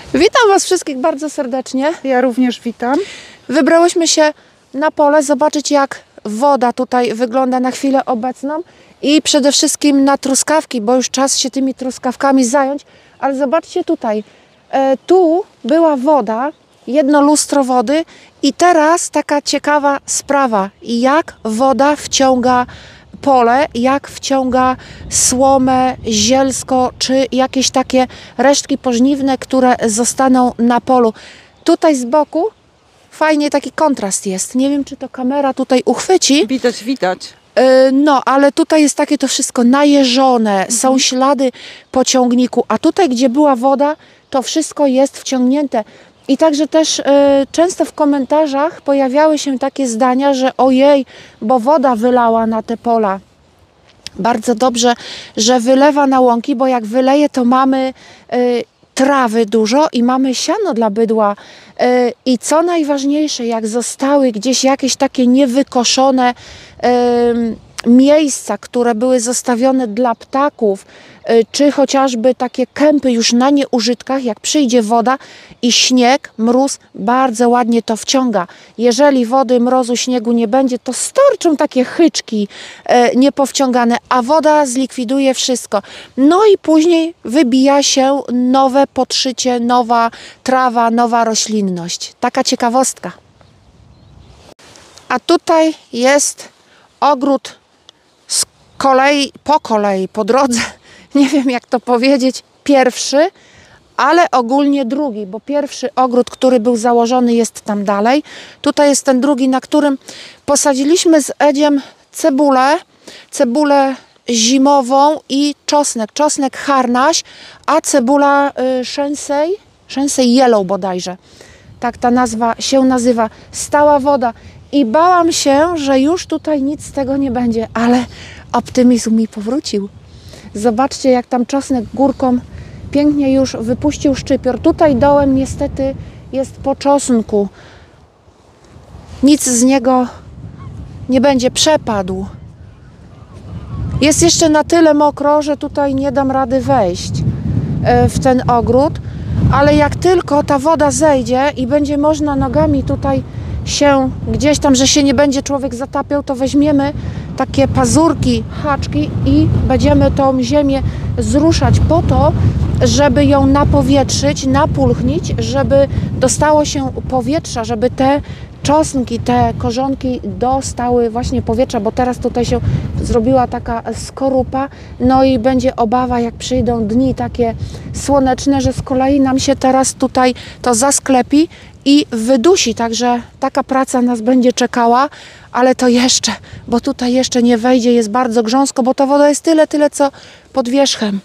Witam Was wszystkich bardzo serdecznie. Ja również witam. Wybrałyśmy się na pole zobaczyć, jak woda tutaj wygląda na chwilę obecną i przede wszystkim na truskawki, bo już czas się tymi truskawkami zająć. Ale zobaczcie tutaj, tu była woda, jedno lustro wody i teraz taka ciekawa sprawa, jak woda wciąga pole, jak wciąga słomę, zielsko czy jakieś takie resztki pożniwne, które zostaną na polu. Tutaj z boku fajnie taki kontrast jest. Nie wiem, czy to kamera tutaj uchwyci. Widać. No, ale tutaj jest takie to wszystko najeżone, są ślady po ciągniku, a tutaj, gdzie była woda, to wszystko jest wciągnięte. I także też często w komentarzach pojawiały się takie zdania, że ojej, bo woda wylała na te pola. Bardzo dobrze, że wylewa na łąki, bo jak wyleje, to mamy trawy dużo i mamy siano dla bydła. I co najważniejsze, jak zostały gdzieś jakieś takie niewykoszone miejsca, które były zostawione dla ptaków, czy chociażby takie kępy już na nieużytkach, jak przyjdzie woda i śnieg, mróz, bardzo ładnie to wciąga. Jeżeli wody, mrozu, śniegu nie będzie, to storczą takie chyczki niepowciągane, a woda zlikwiduje wszystko. No i później wybija się nowe podszycie, nowa trawa, nowa roślinność. Taka ciekawostka. A tutaj jest ogród po drodze, nie wiem jak to powiedzieć, pierwszy, ale ogólnie drugi, bo pierwszy ogród, który był założony, jest tam dalej. Tutaj jest ten drugi, na którym posadziliśmy z Edziem cebulę zimową i czosnek harnaś, a cebula Shensei Yellow bodajże. Tak ta nazwa się nazywa. Stała woda. I bałam się, że już tutaj nic z tego nie będzie, ale optymizm mi powrócił. Zobaczcie, jak tam czosnek górką pięknie już wypuścił szczypior. Tutaj dołem niestety jest po czosnku. Nic z niego nie będzie, przepadł. Jest jeszcze na tyle mokro, że tutaj nie dam rady wejść w ten ogród, ale jak tylko ta woda zejdzie i będzie można nogami tutaj się gdzieś tam, że się nie będzie człowiek zatapiał, to weźmiemy takie pazurki, haczki i będziemy tą ziemię zruszać po to, żeby ją napowietrzyć, napulchnić, żeby dostało się powietrza, żeby te czosnki, te korzonki dostały właśnie powietrza, bo teraz tutaj się zrobiła taka skorupa, no i będzie obawa, jak przyjdą dni takie słoneczne, że z kolei nam się teraz tutaj to zasklepi i wydusi, także taka praca nas będzie czekała, ale to jeszcze, bo tutaj jeszcze nie wejdzie, jest bardzo grząsko, bo ta woda jest tyle co pod wierzchem.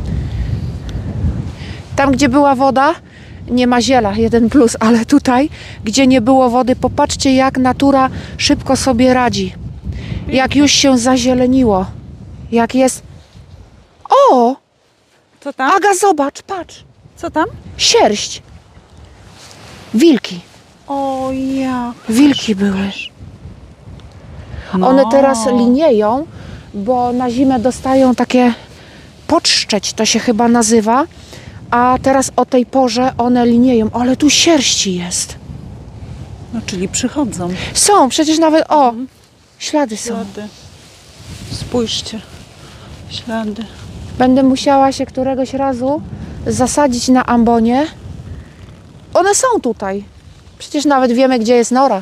Tam, gdzie była woda, nie ma ziela, 1+, ale tutaj, gdzie nie było wody, popatrzcie, jak natura szybko sobie radzi. Jak już się zazieleniło. Jak jest... O! Co tam? Aga, zobacz, patrz. Co tam? Sierść. Wilki. O ja. Wilki były. No. One teraz linieją, bo na zimę dostają takie podszczeć, to się chyba nazywa. A teraz o tej porze one linieją. Ale tu sierści jest. No, czyli przychodzą. Są, przecież nawet, o, ślady są. Ślady. Spójrzcie. Ślady. Będę musiała się któregoś razu zasadzić na ambonie. One są tutaj. Przecież nawet wiemy, gdzie jest nora.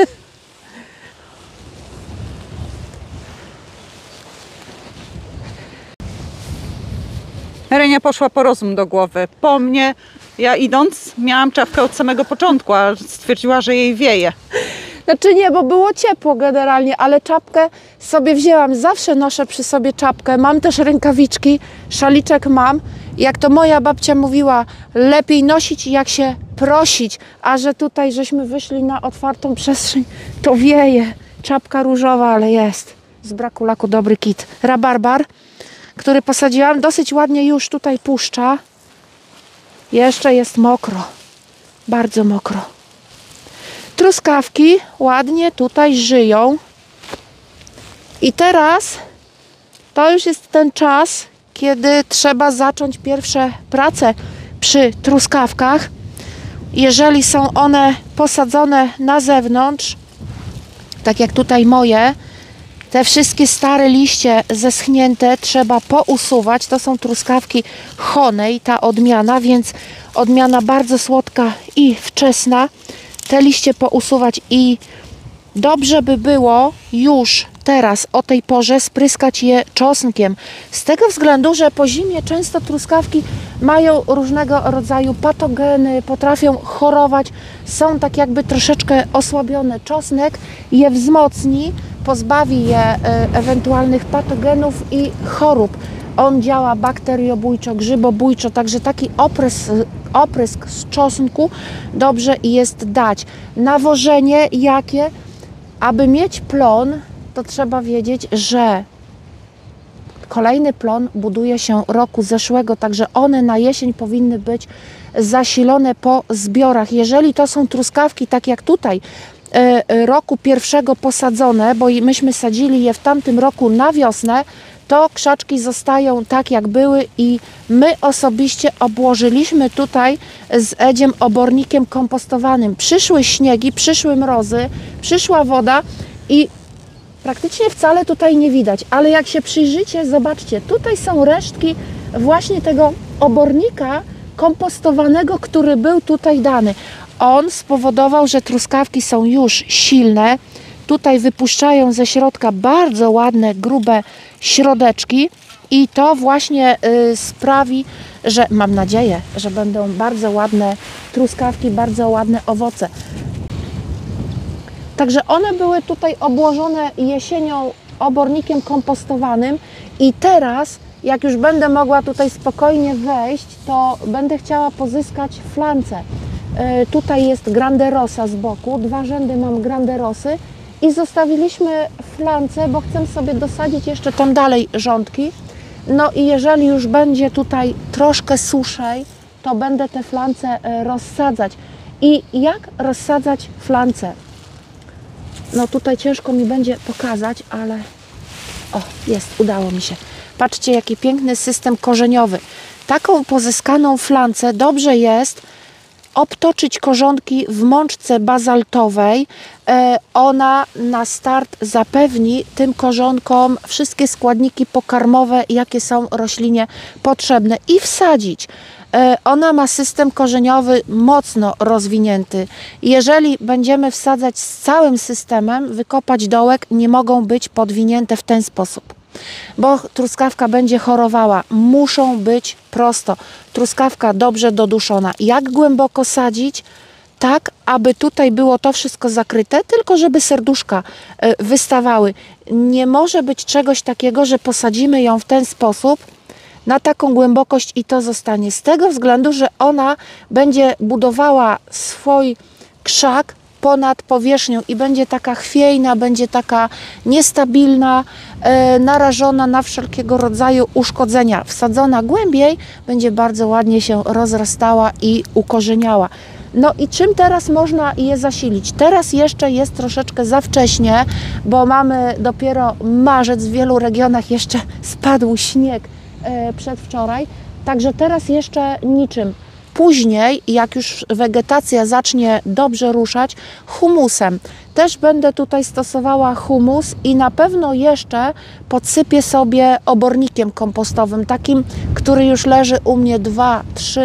Renia poszła po rozum do głowy. Po mnie, ja idąc, miałam czapkę od samego początku, a stwierdziła, że jej wieje. Znaczy nie, bo było ciepło generalnie, ale czapkę sobie wzięłam. Zawsze noszę przy sobie czapkę. Mam też rękawiczki, szaliczek mam. Jak to moja babcia mówiła, lepiej nosić jak się prosić. A że tutaj żeśmy wyszli na otwartą przestrzeń, to wieje. Czapka różowa, ale jest. Z braku laku dobry kit. Rabarbar, który posadziłam, dosyć ładnie już tutaj puszcza. Jeszcze jest mokro. Bardzo mokro. Truskawki ładnie tutaj żyją. I teraz to już jest ten czas, kiedy trzeba zacząć pierwsze prace, przy truskawkach. Jeżeli są one posadzone na zewnątrz, tak jak tutaj moje, te wszystkie stare liście zeschnięte trzeba pousuwać. To są truskawki Honej, ta odmiana, więc odmiana bardzo słodka i wczesna. Te liście pousuwać i dobrze by było już teraz o tej porze spryskać je czosnkiem. Z tego względu, że po zimie często truskawki mają różnego rodzaju patogeny, potrafią chorować, są tak jakby troszeczkę osłabione. Czosnek je wzmocni, pozbawi je ewentualnych patogenów i chorób. On działa bakteriobójczo, grzybobójczo, także taki oprysk z czosnku dobrze jest dać. Nawożenie jakie? Aby mieć plon, to trzeba wiedzieć, że kolejny plon buduje się roku zeszłego, także one na jesień powinny być zasilone po zbiorach. Jeżeli to są truskawki, tak jak tutaj, roku pierwszego posadzone, bo myśmy sadzili je w tamtym roku na wiosnę, to krzaczki zostają tak jak były i my osobiście obłożyliśmy tutaj z edziem obornikiem kompostowanym. Przyszły śniegi, przyszły mrozy, przyszła woda i praktycznie wcale tutaj nie widać, ale jak się przyjrzycie, zobaczcie, tutaj są resztki właśnie tego obornika kompostowanego, który był tutaj dany. On spowodował, że truskawki są już silne. Tutaj wypuszczają ze środka bardzo ładne, grube środeczki i to właśnie sprawi, że mam nadzieję, że będą bardzo ładne truskawki, bardzo ładne owoce. Także one były tutaj obłożone jesienią obornikiem kompostowanym i teraz, jak już będę mogła tutaj spokojnie wejść, to będę chciała pozyskać flance. Tutaj jest Granderosa z boku, 2 rzędy mam Granderosy i zostawiliśmy flance, bo chcę sobie dosadzić jeszcze tam dalej rządki. No i jeżeli już będzie tutaj troszkę suszej, to będę te flance rozsadzać. I jak rozsadzać flance? No tutaj ciężko mi będzie pokazać, ale o, jest, udało mi się. Patrzcie, jaki piękny system korzeniowy. Taką pozyskaną flancę dobrze jest obtoczyć korzonki w mączce bazaltowej. Ona na start zapewni tym korzonkom wszystkie składniki pokarmowe, jakie są roślinie potrzebne i wsadzić. Ona ma system korzeniowy mocno rozwinięty. Jeżeli będziemy wsadzać z całym systemem, wykopać dołek, nie mogą być podwinięte w ten sposób, bo truskawka będzie chorowała. Muszą być prosto. Truskawka dobrze doduszona. Jak głęboko sadzić? Tak, aby tutaj było to wszystko zakryte, tylko żeby serduszka wystawały. Nie może być czegoś takiego, że posadzimy ją w ten sposób, na taką głębokość i to zostanie. Z tego względu, że ona będzie budowała swój krzak ponad powierzchnią i będzie taka chwiejna, będzie taka niestabilna, narażona na wszelkiego rodzaju uszkodzenia. Wsadzona głębiej będzie bardzo ładnie się rozrastała i ukorzeniała. No i czym teraz można je zasilić? Teraz jeszcze jest troszeczkę za wcześnie, bo mamy dopiero marzec, w wielu regionach jeszcze spadł śnieg przedwczoraj, także teraz jeszcze niczym. Później, jak już wegetacja zacznie dobrze ruszać, humusem. Też będę tutaj stosowała humus i na pewno jeszcze podsypię sobie obornikiem kompostowym, takim, który już leży u mnie 2-3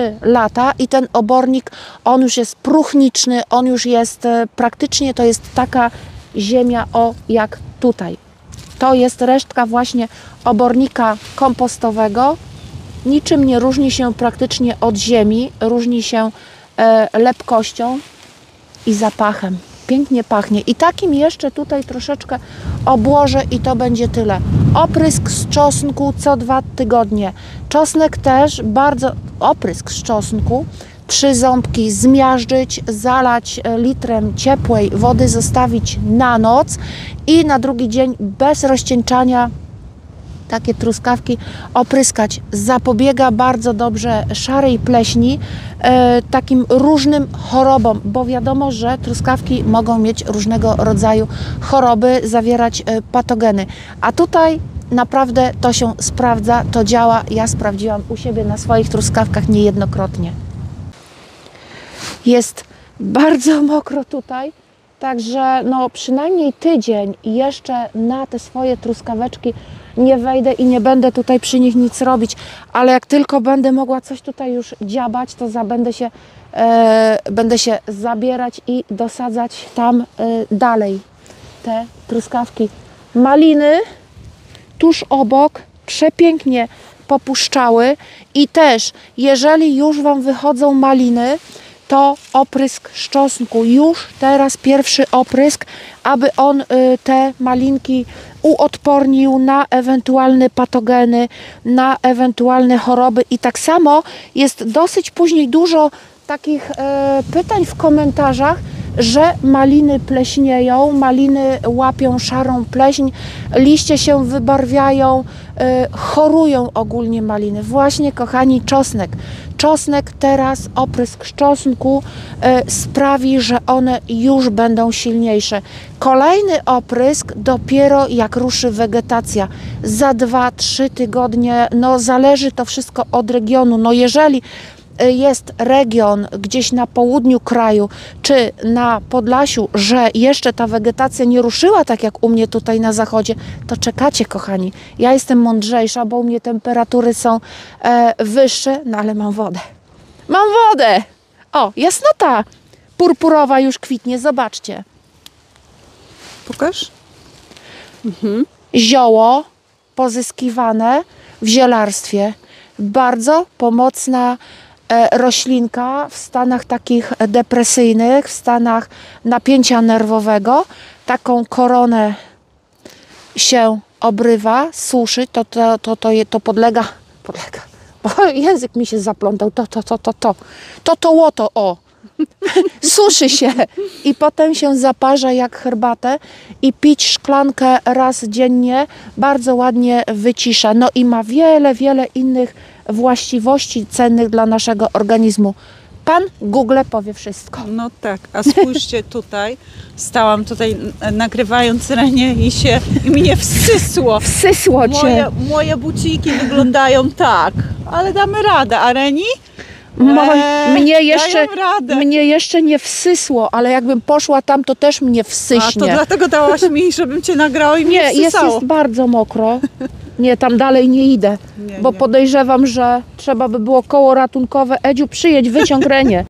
lata i ten obornik, on już jest próchniczny, on już jest praktycznie, to jest taka ziemia jak tutaj. To jest resztka właśnie obornika kompostowego. Niczym nie różni się praktycznie od ziemi, różni się lepkością i zapachem. Pięknie pachnie. I takim jeszcze tutaj troszeczkę obłożę i to będzie tyle. Oprysk z czosnku co 2 tygodnie. Czosnek też bardzo, oprysk z czosnku. 3 ząbki zmiażdżyć, zalać litrem ciepłej wody, zostawić na noc i na drugi dzień bez rozcieńczania takie truskawki opryskać. Zapobiega bardzo dobrze szarej pleśni, takim różnym chorobom, bo wiadomo, że truskawki mogą mieć różnego rodzaju choroby, zawierać patogeny. A tutaj naprawdę to się sprawdza, to działa. Ja sprawdziłam u siebie na swoich truskawkach niejednokrotnie. Jest bardzo mokro tutaj, także no przynajmniej tydzień jeszcze na te swoje truskaweczki nie wejdę i nie będę tutaj przy nich nic robić, ale jak tylko będę mogła coś tutaj już dziabać, to będę się zabierać i dosadzać tam dalej te truskawki. Maliny tuż obok przepięknie popuszczały i też jeżeli już Wam wychodzą maliny, to oprysk szczosnku, już teraz pierwszy oprysk, aby on te malinki uodpornił na ewentualne patogeny, na ewentualne choroby. I tak samo jest dosyć później dużo takich pytań w komentarzach, że maliny pleśnieją, maliny łapią szarą pleśń, liście się wybarwiają, chorują ogólnie maliny. Właśnie, kochani, czosnek. Czosnek teraz, oprysk czosnku sprawi, że one już będą silniejsze. Kolejny oprysk dopiero jak ruszy wegetacja. Za 2-3 tygodnie, no zależy to wszystko od regionu. No jeżeli jest region gdzieś na południu kraju, czy na Podlasiu, że jeszcze ta wegetacja nie ruszyła tak jak u mnie tutaj na zachodzie, to czekacie, kochani. Ja jestem mądrzejsza, bo u mnie temperatury są wyższe, no ale mam wodę. Mam wodę! O, jasnota purpurowa już kwitnie, zobaczcie. Pokaż. Zioło pozyskiwane w zielarstwie. Bardzo pomocna roślinka w stanach takich depresyjnych, w stanach napięcia nerwowego. Taką koronę się obrywa, suszy, to podlega, bo język mi się zaplątał, o, suszy się i potem się zaparza jak herbatę i pić szklankę raz dziennie bardzo ładnie wycisza. No i ma wiele, wiele innych właściwości cennych dla naszego organizmu. Pan Google powie wszystko. No tak, a spójrzcie tutaj, stałam tutaj nagrywając Renię i mnie wsysło. Wsysło cię. Moje buciki wyglądają tak, ale damy radę, a Reni? Mnie jeszcze nie wsysło, ale jakbym poszła tam, to też mnie wsyśnie. A to dlatego dałaś mi, żebym cię nagrała i mnie wsysało. Jest bardzo mokro. Nie, tam dalej nie idę, bo podejrzewam, że trzeba by było koło ratunkowe. Edziu, przyjedź, wyciąg Renię.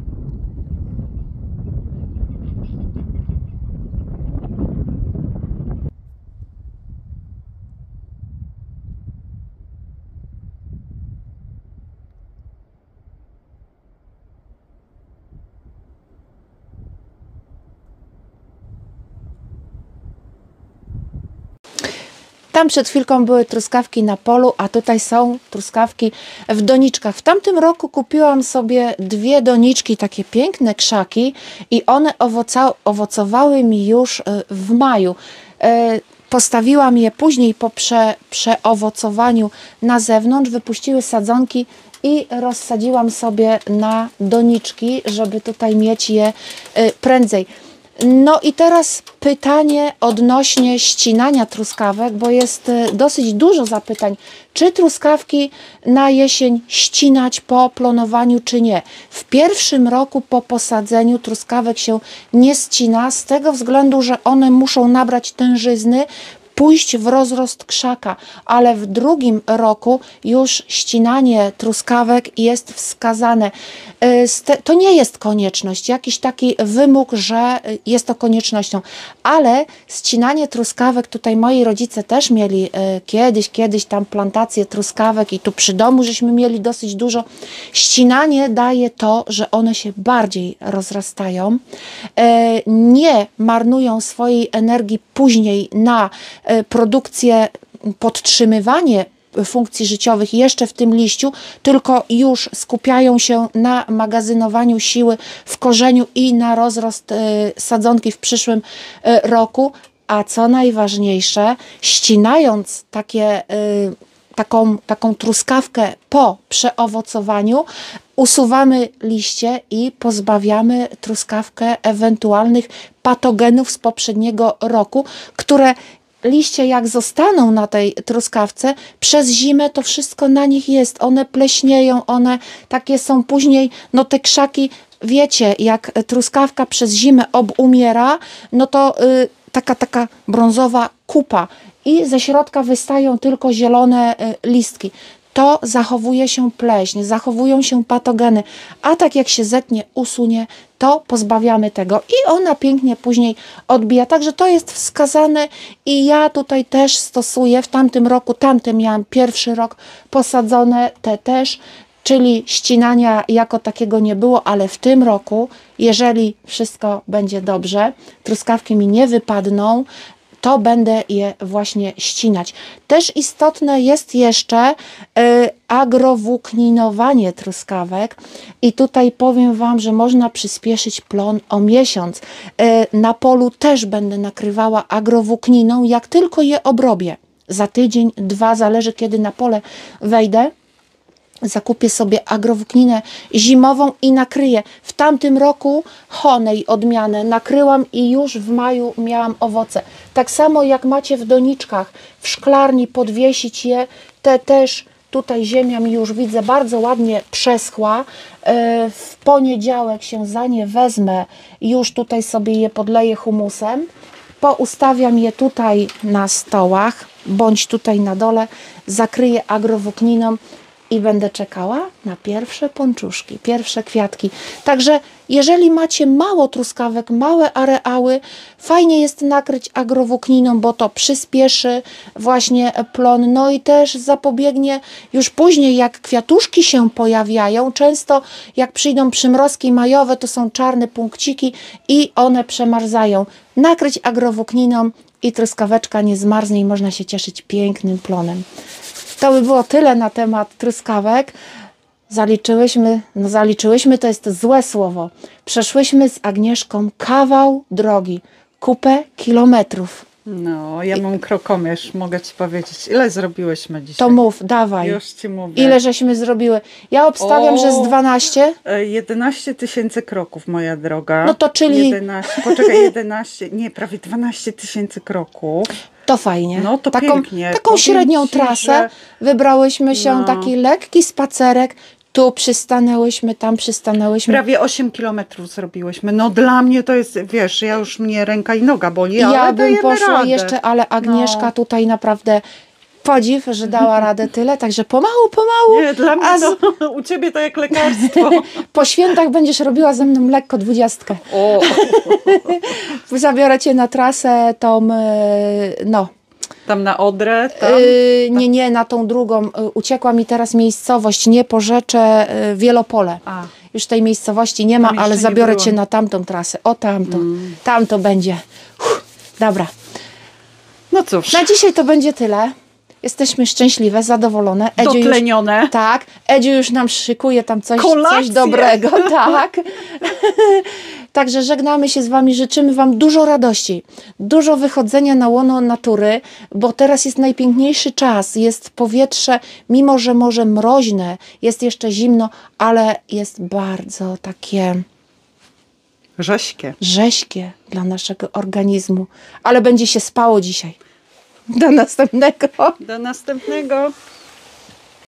Tam przed chwilką były truskawki na polu, a tutaj są truskawki w doniczkach. W tamtym roku kupiłam sobie 2 doniczki, takie piękne krzaki i one owocowały mi już w maju. Postawiłam je później po przeowocowaniu na zewnątrz, wypuściły sadzonki i rozsadziłam sobie na doniczki, żeby tutaj mieć je prędzej. No i teraz pytanie odnośnie ścinania truskawek, bo jest dosyć dużo zapytań. Czy truskawki na jesień ścinać po plonowaniu, czy nie? W pierwszym roku po posadzeniu truskawek się nie ścina z tego względu, że one muszą nabrać tężyzny, pójść w rozrost krzaka, ale w drugim roku już ścinanie truskawek jest wskazane. To nie jest konieczność, jakiś taki wymóg, że jest to koniecznością, ale ścinanie truskawek, tutaj moi rodzice też mieli kiedyś tam plantację truskawek i tu przy domu żeśmy mieli dosyć dużo. Ścinanie daje to, że one się bardziej rozrastają, nie marnują swojej energii później na produkcję, podtrzymywanie funkcji życiowych jeszcze w tym liściu, tylko już skupiają się na magazynowaniu siły w korzeniu i na rozrost sadzonki w przyszłym roku. A co najważniejsze, ścinając taką truskawkę po przeowocowaniu, usuwamy liście i pozbawiamy truskawkę ewentualnych patogenów z poprzedniego roku, które liście jak zostaną na tej truskawce, przez zimę to wszystko na nich jest. One pleśnieją, one takie są później, no te krzaki wiecie, jak truskawka przez zimę obumiera, no to taka brązowa kupa i ze środka wystają tylko zielone listki. To zachowuje się pleśń, zachowują się patogeny, a tak jak się zetnie, usunie, to pozbawiamy tego i ona pięknie później odbija. Także to jest wskazane i ja tutaj też stosuję. W tamtym roku, miałam pierwszy rok posadzone, te też, czyli ścinania jako takiego nie było, ale w tym roku, jeżeli wszystko będzie dobrze, truskawki mi nie wypadną, to będę je właśnie ścinać. Też istotne jest jeszcze agrowłókninowanie truskawek i tutaj powiem Wam, że można przyspieszyć plon o miesiąc. Na polu też będę nakrywała agrowłókniną, jak tylko je obrobię. Za tydzień, 2, zależy kiedy na pole wejdę. Zakupię sobie agrowłókninę zimową i nakryję. W tamtym roku Honej odmianę nakryłam i już w maju miałam owoce. Tak samo jak macie w doniczkach, w szklarni podwiesić je, te też tutaj ziemia mi już widzę bardzo ładnie przeschła. W poniedziałek się za nie wezmę, już tutaj sobie je podleję humusem. Poustawiam je tutaj na stołach, bądź tutaj na dole, zakryję agrowłókniną i będę czekała na pierwsze pączuszki, pierwsze kwiatki. Także jeżeli macie mało truskawek, małe areały, fajnie jest nakryć agrowłókniną, bo to przyspieszy właśnie plon, no i też zapobiegnie już później, jak kwiatuszki się pojawiają, często jak przyjdą przymrozki majowe, to są czarne punkciki i one przemarzają. Nakryć agrowłókniną i truskaweczka nie zmarznie i można się cieszyć pięknym plonem. To by było tyle na temat truskawek. Zaliczyłyśmy to jest złe słowo. Przeszłyśmy z Agnieszką kawał drogi, kupę kilometrów. No, ja mam krokomierz, mogę Ci powiedzieć. Ile zrobiłyśmy dzisiaj? To mów, dawaj. Już Ci mówię. Ile żeśmy zrobiły? Ja obstawiam, że z 12. 11 000 kroków, moja droga. No to czyli... 11, nie, prawie 12 000 kroków. To fajnie. No to pięknie. Taką Powiem średnią ci, trasę. że... Wybrałyśmy się, taki lekki spacerek. Tu przystanęłyśmy, tam przystanęłyśmy. Prawie 8 kilometrów zrobiłyśmy. No dla mnie to jest, wiesz, ja już mnie ręka i noga boli, ale ja bym poszła radę. jeszcze, ale Agnieszka tutaj naprawdę podziw, że dała radę tyle, także pomału. Nie, dla mnie to, u Ciebie to jak lekarstwo. Po świętach będziesz robiła ze mną lekko 20. O. Zabiorę Cię na trasę tą, no. Tam na Odrę? Tam? Nie, na tą drugą. Uciekła mi teraz miejscowość, nie Porzecze, Wielopole. Już tej miejscowości nie ma, ale zabiorę Cię na tamtą trasę. O tamto. Tam to będzie. Dobra. No cóż. Na dzisiaj to będzie tyle. Jesteśmy szczęśliwe, zadowolone. Dotlenione. Już, tak. Edziu już nam szykuje tam coś dobrego. Tak. Także żegnamy się z Wami. Życzymy Wam dużo radości, dużo wychodzenia na łono natury, bo teraz jest najpiękniejszy czas. Jest powietrze, mimo że może mroźne, jest jeszcze zimno, ale jest bardzo takie... Rześkie dla naszego organizmu. Ale będzie się spało dzisiaj. Do następnego. Do następnego.